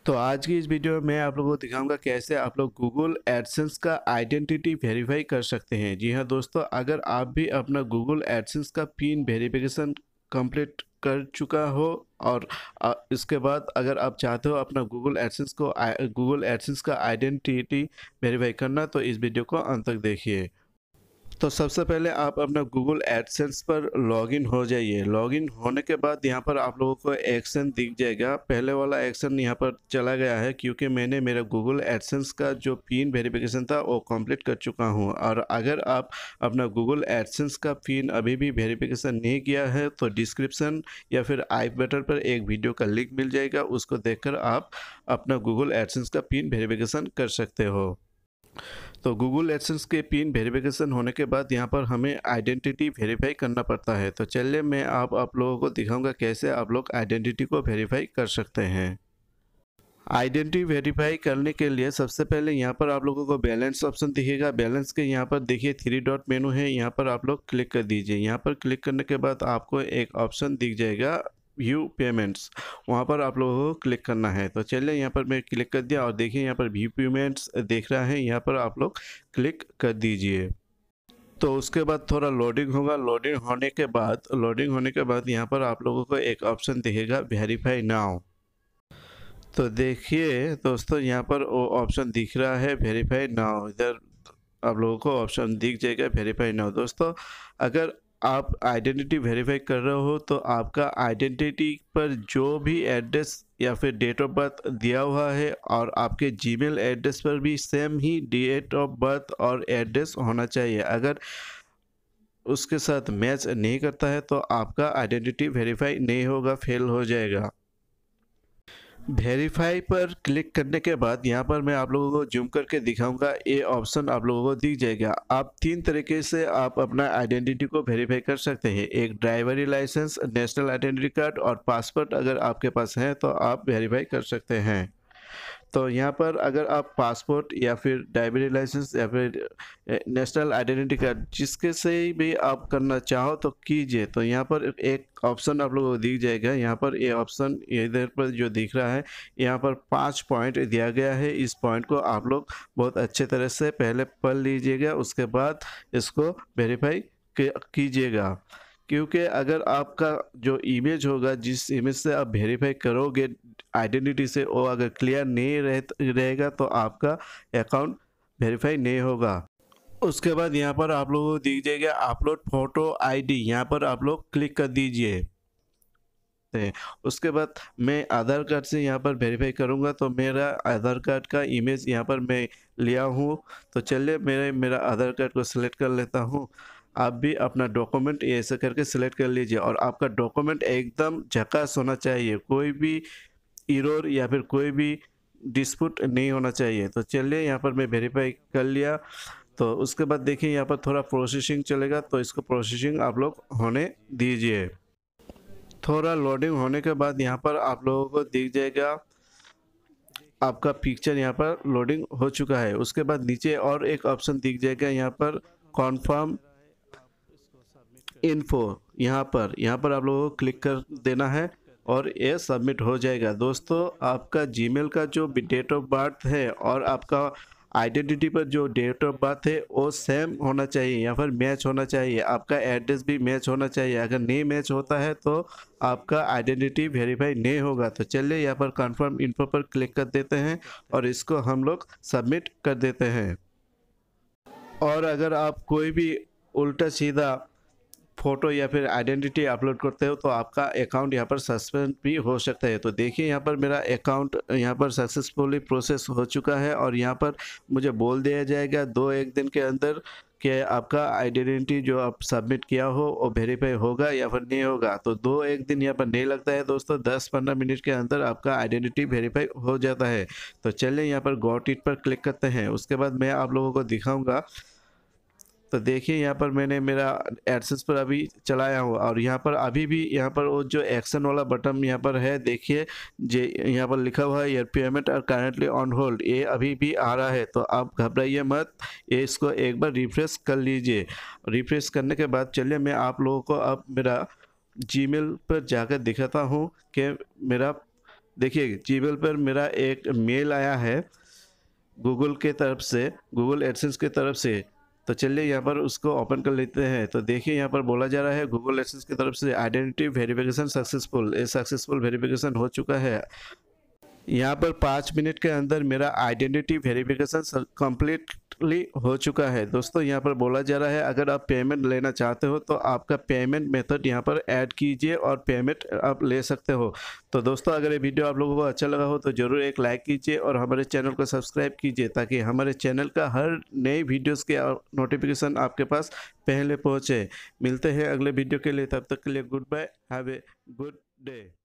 तो आज की इस वीडियो में मैं आप लोगों को दिखाऊंगा कैसे आप लोग गूगल एडसेंस का आइडेंटिटी वेरीफाई कर सकते हैं। जी हाँ दोस्तों, अगर आप भी अपना गूगल एडसेंस का पिन वेरिफिकेशन कंप्लीट कर चुका हो और इसके बाद अगर आप चाहते हो अपना गूगल एडसेंस का आइडेंटिटी वेरीफाई करना, तो इस वीडियो को अंत तक देखिए। तो सबसे पहले आप अपना गूगल एडसेंस पर लॉगिन हो जाइए। लॉगिन होने के बाद यहाँ पर आप लोगों को एक्शन दिख जाएगा। पहले वाला एक्शन यहाँ पर चला गया है क्योंकि मैंने मेरा गूगल एडसेंस का जो पिन वेरिफिकेशन था वो कंप्लीट कर चुका हूँ। और अगर आप अपना गूगल एडसेंस का पिन अभी भी वेरिफिकेशन नहीं किया है तो डिस्क्रिप्शन या फिर आई बटन पर एक वीडियो का लिंक मिल जाएगा, उसको देखकर आप अपना गूगल एडसेंस का पिन वेरिफिकेशन कर सकते हो। तो गूगल एडसेंस के पिन वेरिफिकेशन होने के बाद यहाँ पर हमें आइडेंटिटी वेरीफाई करना पड़ता है। तो चलिए मैं आप लोगों को दिखाऊंगा कैसे आप लोग आइडेंटिटी को वेरीफाई कर सकते हैं। आइडेंटिटी वेरीफाई करने के लिए सबसे पहले यहाँ पर आप लोगों को बैलेंस ऑप्शन दिखेगा। बैलेंस के यहाँ पर देखिए 3 डॉट मेनू है, यहाँ पर आप लोग क्लिक कर दीजिए। यहाँ पर क्लिक करने के बाद आपको एक ऑप्शन दिख जाएगा व्यू पेमेंट्स, वहाँ पर आप लोगों को क्लिक करना है। तो चलिए यहाँ पर मैं क्लिक कर दिया और देखिए यहाँ पर व्यू पेमेंट्स देख रहा है, यहाँ पर आप लोग क्लिक कर दीजिए। तो उसके बाद थोड़ा लोडिंग होगा। लोडिंग होने के बाद यहाँ पर आप लोगों को एक ऑप्शन दिखेगा वेरीफाई नाउ। तो देखिए दोस्तों, यहाँ पर वो ऑप्शन दिख रहा है वेरीफाई नाउ। इधर आप लोगों को ऑप्शन दिख जाएगा वेरीफाई नाउ। दोस्तों, अगर आप आइडेंटिटी वेरीफाई कर रहे हो तो आपका आइडेंटिटी पर जो भी एड्रेस या फिर डेट ऑफ बर्थ दिया हुआ है और आपके जीमेल एड्रेस पर भी सेम ही डेट ऑफ बर्थ और एड्रेस होना चाहिए। अगर उसके साथ मैच नहीं करता है तो आपका आइडेंटिटी वेरीफाई नहीं होगा, फेल हो जाएगा। वेरीफाई पर क्लिक करने के बाद यहाँ पर मैं आप लोगों को जूम करके दिखाऊंगा, ये ऑप्शन आप लोगों को दिख जाएगा। आप 3 तरीके से आप अपना आइडेंटिटी को वेरीफाई कर सकते हैं। एक driving licence, national identity card और पासपोर्ट अगर आपके पास है तो आप वेरीफाई कर सकते हैं। तो यहाँ पर अगर आप पासपोर्ट या फिर ड्राइवरी लाइसेंस या फिर नेशनल आइडेंटिटी कार्ड जिसके से भी आप करना चाहो तो कीजिए। तो यहाँ पर एक ऑप्शन आप लोगों को दिख जाएगा। यहाँ पर ये ऑप्शन इधर पर जो दिख रहा है, यहाँ पर 5 पॉइंट दिया गया है। इस पॉइंट को आप लोग बहुत अच्छे तरह से पहले पढ़ लीजिएगा, उसके बाद इसको वेरीफाई कीजिएगा। क्योंकि अगर आपका जो इमेज होगा, जिस इमेज से आप वेरीफाई करोगे आइडेंटिटी से, वो अगर क्लियर नहीं रहेगा तो आपका अकाउंट वेरीफाई नहीं होगा। उसके बाद यहाँ पर आप लोगों को दिख जाएगा अपलोड फोटो आईडी, यहाँ पर आप लोग क्लिक कर दीजिए। उसके बाद मैं आधार कार्ड से यहाँ पर वेरीफाई करूँगा। तो मेरा आधार कार्ड का इमेज यहाँ पर मैं लिया हूँ। तो चलिए मेरा आधार कार्ड को सिलेक्ट कर लेता हूँ। आप भी अपना डॉक्यूमेंट ऐसे करके सिलेक्ट कर लीजिए और आपका डॉक्यूमेंट एकदम झकास होना चाहिए, कोई भी एरर या फिर कोई भी डिस्प्यूट नहीं होना चाहिए। तो चलिए यहाँ पर मैं वेरीफाई कर लिया। तो उसके बाद देखिए यहाँ पर थोड़ा प्रोसेसिंग चलेगा, तो इसको प्रोसेसिंग आप लोग होने दीजिए। थोड़ा लोडिंग होने के बाद यहाँ पर आप लोगों को दिख जाएगा आपका पिक्चर यहाँ पर लोडिंग हो चुका है। उसके बाद नीचे और एक ऑप्शन दिख जाएगा यहाँ पर कॉन्फर्म इन्फो, यहाँ पर आप लोगों को क्लिक कर देना है और ये सबमिट हो जाएगा। दोस्तों, आपका जीमेल का जो डेट ऑफ बर्थ है और आपका आइडेंटिटी पर जो डेट ऑफ बर्थ है वो सेम होना चाहिए या फिर मैच होना चाहिए। आपका एड्रेस भी मैच होना चाहिए। अगर नहीं मैच होता है तो आपका आइडेंटिटी वेरीफाई नहीं होगा। तो चलिए यहाँ पर कन्फर्म इन्फो पर क्लिक कर देते हैं और इसको हम लोग सबमिट कर देते हैं। और अगर आप कोई भी उल्टा सीधा फोटो या फिर आइडेंटिटी अपलोड करते हो तो आपका अकाउंट यहाँ पर सस्पेंड भी हो सकता है। तो देखिए यहाँ पर मेरा अकाउंट यहाँ पर सक्सेसफुली प्रोसेस हो चुका है और यहाँ पर मुझे बोल दिया जाएगा 2-1 दिन के अंदर कि आपका आइडेंटिटी जो आप सबमिट किया हो वो वेरीफाई होगा या फिर नहीं होगा। तो 2-1 दिन यहाँ पर नहीं लगता है दोस्तों, 10-15 मिनट के अंदर आपका आइडेंटिटी वेरीफाई हो जाता है। तो चलिए यहाँ पर गॉट इट पर क्लिक करते हैं। उसके बाद मैं आप लोगों को दिखाऊँगा। तो देखिए यहाँ पर मैंने मेरा एडसेंस पर अभी चलाया हूँ और यहाँ पर अभी भी यहाँ पर वो जो एक्शन वाला बटन यहाँ पर है, देखिए जे यहाँ पर लिखा हुआ है your payment are currently on hold, ये अभी भी आ रहा है। तो आप घबराइए मत, ये इसको एक बार रिफ्रेश कर लीजिए। रिफ्रेश करने के बाद चलिए मैं आप लोगों को अब मेरा जीमेल पर जाकर दिखाता हूँ कि मेरा देखिए जीमेल पर मेरा एक मेल आया है गूगल के तरफ से, गूगल एडसेंस की तरफ से। तो चलिए यहाँ पर उसको ओपन कर लेते हैं। तो देखिए यहाँ पर बोला जा रहा है गूगल एडसेंस की तरफ से आइडेंटिटी वेरिफिकेशन सक्सेसफुल, ये सक्सेसफुल वेरिफिकेशन हो चुका है। यहाँ पर 5 मिनट के अंदर मेरा आइडेंटिटी वेरिफिकेशन कम्प्लीटली हो चुका है। दोस्तों यहाँ पर बोला जा रहा है अगर आप पेमेंट लेना चाहते हो तो आपका पेमेंट मेथड यहाँ पर ऐड कीजिए और पेमेंट आप ले सकते हो। तो दोस्तों अगर ये वीडियो आप लोगों को अच्छा लगा हो तो ज़रूर एक लाइक कीजिए और हमारे चैनल को सब्सक्राइब कीजिए ताकि हमारे चैनल का हर नई वीडियोज़ के नोटिफिकेशन आपके पास पहले पहुँचे। मिलते हैं अगले वीडियो के लिए, तब तक के लिए goodbye, have a good day.